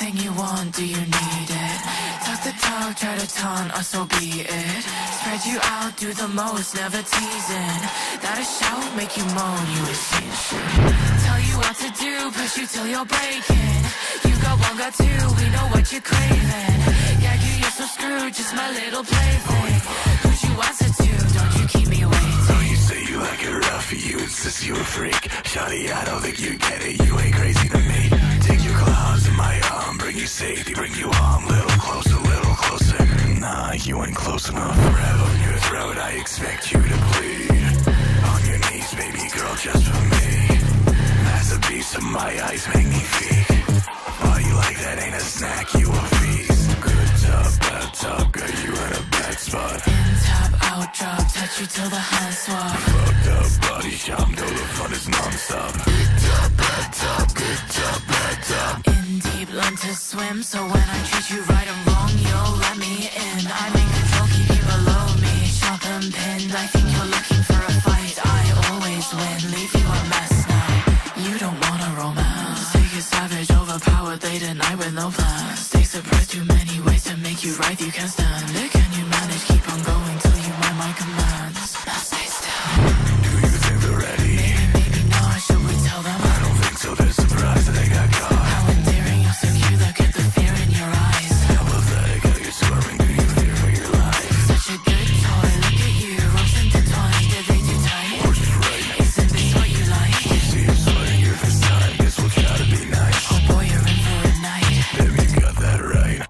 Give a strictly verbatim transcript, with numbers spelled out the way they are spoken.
everything you want, do you need it? Talk the talk, try to taunt us, so be it. Spread you out, do the most, never teasing. That a shout, make you moan, you ain't seen shit. Tell you what to do, push you till you're breaking. You got one, got two, we know what you're craving. Yeah, you, you're so screwed, just my little plaything. Who'd you answer to, don't you keep me waiting. Oh, you say you like it rough, you insist you a freak. Shawty, I don't think you get it, you ain't crazy to me. Take your claws in my arm, bring you safety, bring you home. Little closer, little closer. Nah, you ain't close enough. Grab on your throat, I expect you to bleed. On your knees, baby girl, just for me. Masterpiece of my eyes make me feed. Oh, you like that ain't a snack, you a feast. Good top, bad top, got you in a bad spot. In, tap, out, drop, touch you till the hands swap. Fucked up body shop, though the fun is non-stop. Good top, bad top, good top, bad top. In deep, learn to swim, so when I treat you right and wrong, you'll let me in. I'm in control, keep you below me. Sharp and pinned, I think you're looking for a fight. I always win, leave you a mess now. You don't want a romance. Take it savage, overpowered late at night with no plans. Stay surprised, too many ways to make you right, you can't stand it.